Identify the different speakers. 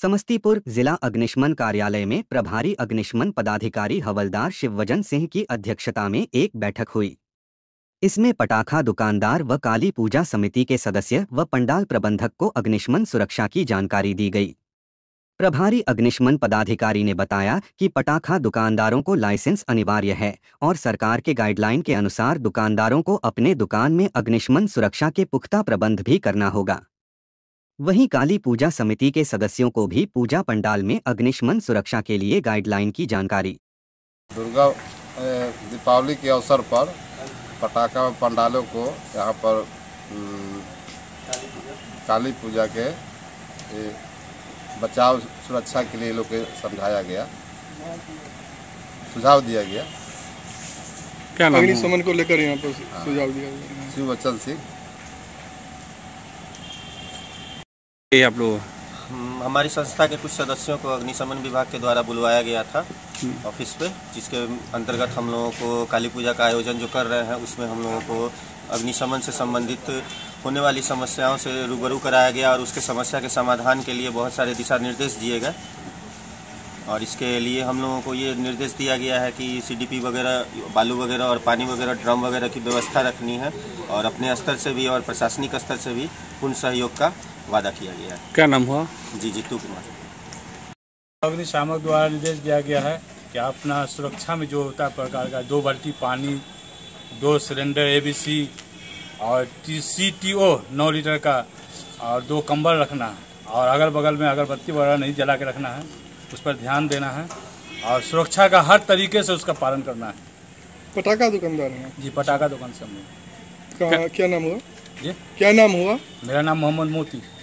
Speaker 1: समस्तीपुर जिला अग्निशमन कार्यालय में प्रभारी अग्निशमन पदाधिकारी हवलदार शिववजन सिंह की अध्यक्षता में एक बैठक हुई। इसमें पटाखा दुकानदार व काली पूजा समिति के सदस्य व पंडाल प्रबंधक को अग्निशमन सुरक्षा की जानकारी दी गई। प्रभारी अग्निशमन पदाधिकारी ने बताया कि पटाखा दुकानदारों को लाइसेंस अनिवार्य है और सरकार के गाइडलाइन के अनुसार दुकानदारों को अपने दुकान में अग्निशमन सुरक्षा के पुख्ता प्रबंध भी करना होगा। वहीं काली पूजा समिति के सदस्यों को भी पूजा पंडाल में अग्निशमन सुरक्षा के लिए गाइडलाइन की जानकारी।
Speaker 2: दुर्गा दीपावली के अवसर पर पटाखा पंडालों को यहाँ पर काली पूजा के बचाव सुरक्षा के लिए लोग के समझाया गया, सुझाव दिया गया।
Speaker 3: क्या नाम अग्निशमन को लेकर यहाँ पर सुझाव दिया गया?
Speaker 2: शिववजन सिंह।
Speaker 3: आप लोग
Speaker 4: हमारी संस्था के कुछ सदस्यों को अग्निशमन विभाग के द्वारा बुलवाया गया था ऑफिस पे, जिसके अंतर्गत हम लोगों को काली पूजा का आयोजन जो कर रहे हैं उसमें हम लोगों को अग्निशमन से संबंधित होने वाली समस्याओं से रूबरू कराया गया और उसके समस्या के समाधान के लिए बहुत सारे दिशा निर्देश दिए गए। और इसके लिए हम लोगों को ये निर्देश दिया गया है कि सीडीपी वगैरह, बालू वगैरह और पानी वगैरह, ड्रम वगैरह की व्यवस्था रखनी है और अपने स्तर से भी और प्रशासनिक स्तर से भी पूर्ण सहयोग का वादा किया गया है।
Speaker 3: क्या नाम हुआ?
Speaker 4: जी जीतू कुमार।
Speaker 5: अग्निशामक द्वारा निर्देश दिया गया है कि अपना सुरक्षा में जो होता है प्रकार का 2 बाल्टी पानी, 2 सिलेंडर ABC और CTO 9 लीटर का और 2 कंबल रखना है और अगल बगल में अगरबत्ती वगैरह नहीं जला के रखना है, उस पर ध्यान देना है और सुरक्षा का हर तरीके से उसका पालन करना है।
Speaker 3: पटाखा दुकानदार हैं
Speaker 5: जी, पटाखा दुकान से हम।
Speaker 3: क्या नाम हुआ
Speaker 5: जी,
Speaker 3: क्या नाम हुआ?
Speaker 5: मेरा नाम मोहम्मद मोती।